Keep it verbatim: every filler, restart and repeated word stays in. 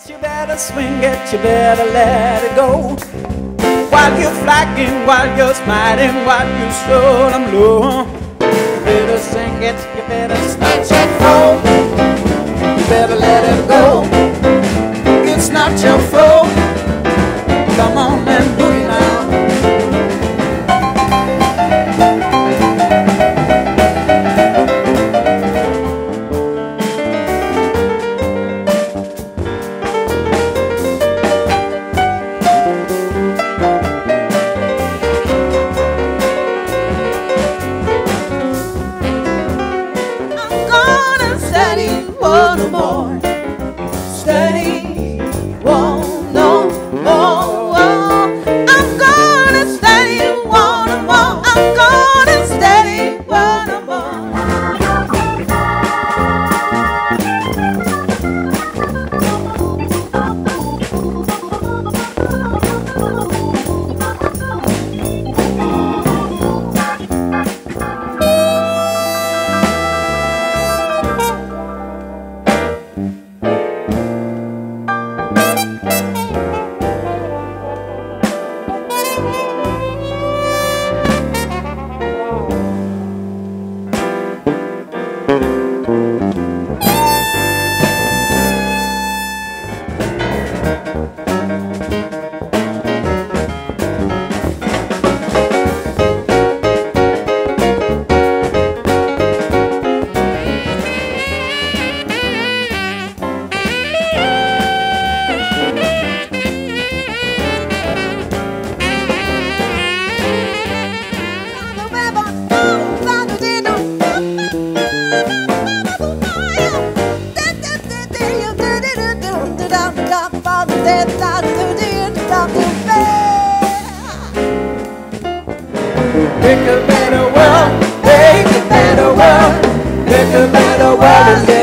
You better swing it, you better let it go. While you're flagging, while you're smiling, while you slow them low. You better sing it, you better snatch it flow. You better let it go. It's not your fault. Come on and boogie now. One more, steady, one no more. I'm gonna steady one more. I'm gonna steady one more. Pick a better world, make a better world, pick a better world.